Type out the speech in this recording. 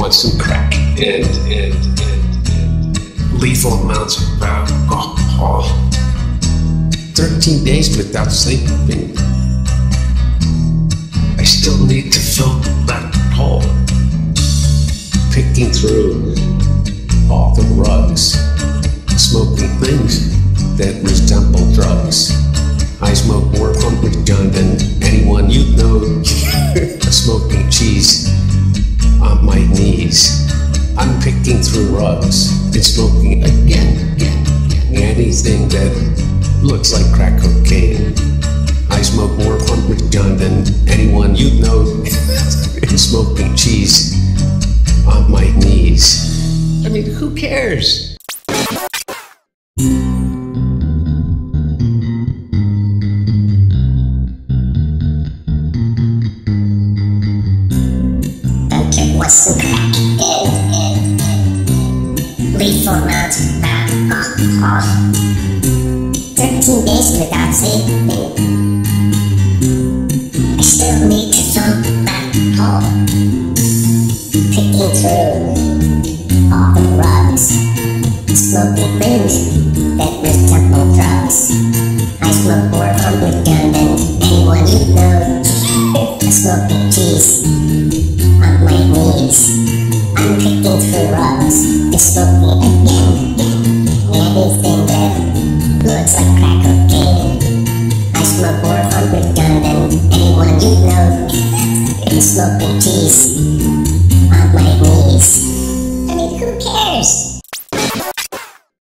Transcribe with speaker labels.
Speaker 1: want some crack and lethal amounts of alcohol. 13 days without sleeping. I still need to fill that hole. Picking through all the rugs, smoking things that resemble drugs. I smoke more Humphrey John than anyone you know. Smoking cheese on my knees. I'm picking through rugs and smoking again. Anything that looks like crack cocaine. I smoke more Humphrey John than anyone you know. Smoking cheese on my knees. I mean, who cares?
Speaker 2: What's some crack and lethal amounts of alcohol. 13 days without sleeping. I still need to fill that hole. Picking through all the rugs, smoking things that resemble drugs. I smoke more Humphrey John than anyone you know. Smoking cheese on my knees. I'm picking through rugs and smoking again. Anything that looks like crack cocaine. I smoke more Humphrey John than anyone you know. Smoking cheese